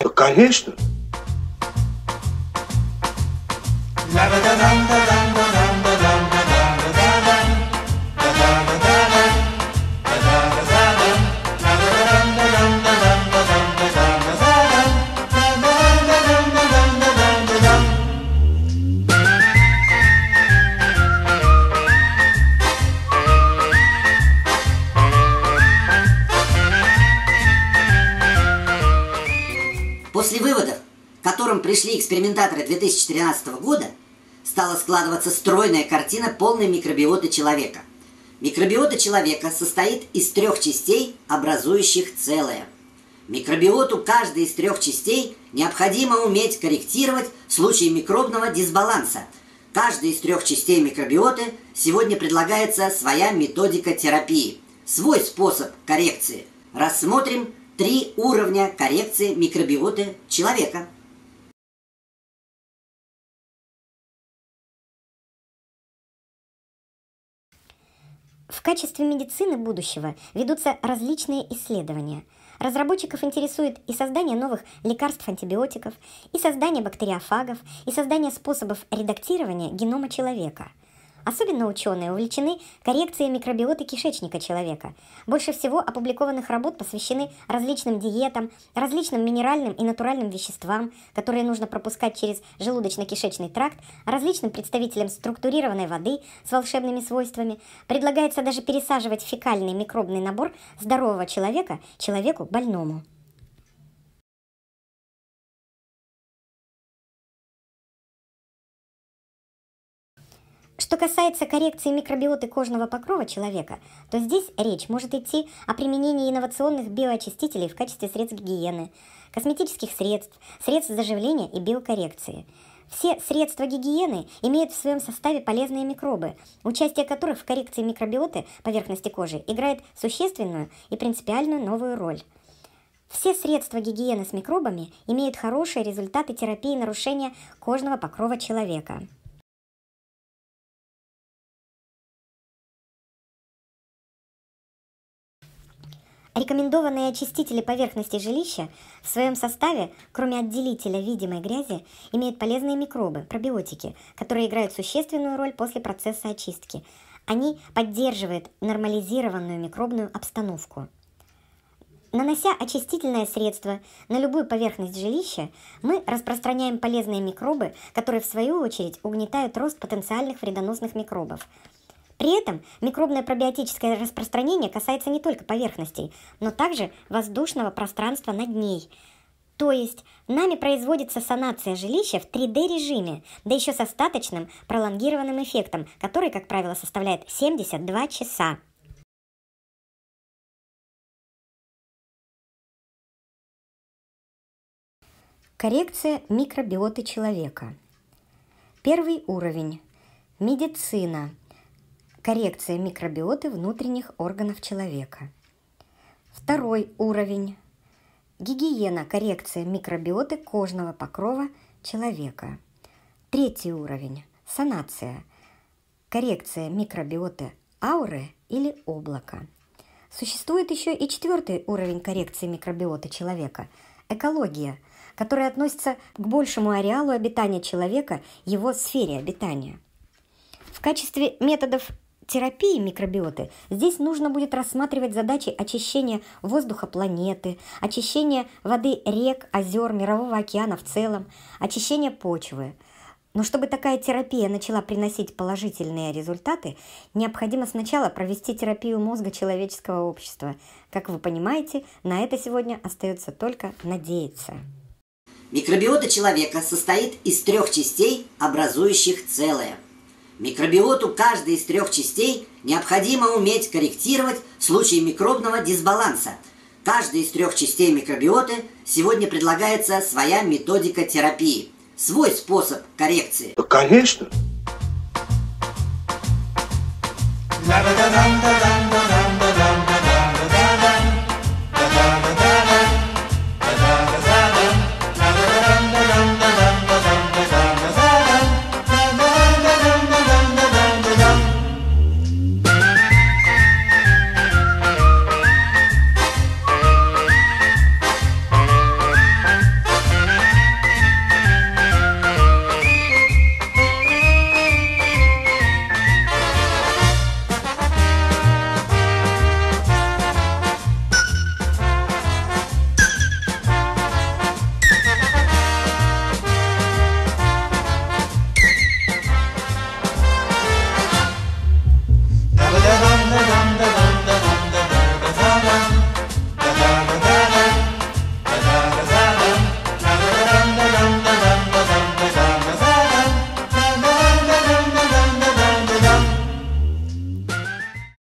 Конечно. После выводов, к которым пришли экспериментаторы 2013 года, стала складываться стройная картина полной микробиоты человека. Микробиота человека состоит из 3 частей, образующих целое. Микробиоту каждой из 3 частей необходимо уметь корректировать в случае микробного дисбаланса. Каждой из 3 частей микробиоты сегодня предлагается своя методика терапии, свой способ коррекции. Рассмотрим 3 уровня коррекции микробиоты человека. В качестве медицины будущего ведутся различные исследования. Разработчиков интересует и создание новых лекарств-антибиотиков, и создание бактериофагов, и создание способов редактирования генома человека. Особенно ученые увлечены коррекцией микробиоты кишечника человека. Больше всего опубликованных работ посвящены различным диетам, различным минеральным и натуральным веществам, которые нужно пропускать через желудочно-кишечный тракт, различным представителям структурированной воды с волшебными свойствами. Предлагается даже пересаживать фекальный микробный набор здорового человека человеку больному. Что касается коррекции микробиоты кожного покрова человека, то здесь речь может идти о применении инновационных биоочистителей в качестве средств гигиены, косметических средств, средств заживления и биокоррекции. Все средства гигиены имеют в своем составе полезные микробы, участие которых в коррекции микробиоты поверхности кожи играет существенную и принципиальную новую роль. Все средства гигиены с микробами имеют хорошие результаты терапии нарушения кожного покрова человека. Рекомендованные очистители поверхности жилища в своем составе, кроме отделителя видимой грязи, имеют полезные микробы, пробиотики, которые играют существенную роль после процесса очистки. Они поддерживают нормализированную микробную обстановку. Нанося очистительное средство на любую поверхность жилища, мы распространяем полезные микробы, которые в свою очередь угнетают рост потенциальных вредоносных микробов. При этом микробное пробиотическое распространение касается не только поверхностей, но также воздушного пространства над ней. То есть нами производится санация жилища в 3D-режиме, да еще с остаточным пролонгированным эффектом, который, как правило, составляет 72 часа. Коррекция микробиоты человека. Первый уровень. Медицина. Коррекция микробиоты внутренних органов человека. Второй уровень. Гигиена, коррекция микробиоты кожного покрова человека. Третий уровень. Санация. Коррекция микробиоты ауры или облака. Существует еще и 4-й уровень коррекции микробиоты человека – экология, которая относится к большему ареалу обитания человека, его сфере обитания. В качестве методов терапии микробиоты здесь нужно будет рассматривать задачи очищения воздуха планеты, очищения воды рек, озер, мирового океана в целом, очищения почвы. Но чтобы такая терапия начала приносить положительные результаты, необходимо сначала провести терапию мозга человеческого общества. Как вы понимаете, на это сегодня остается только надеяться. Микробиота человека состоит из 3 частей, образующих целое. Микробиоту каждой из 3 частей необходимо уметь корректировать в случае микробного дисбаланса. Каждой из 3 частей микробиоты сегодня предлагается своя методика терапии, свой способ коррекции. Конечно.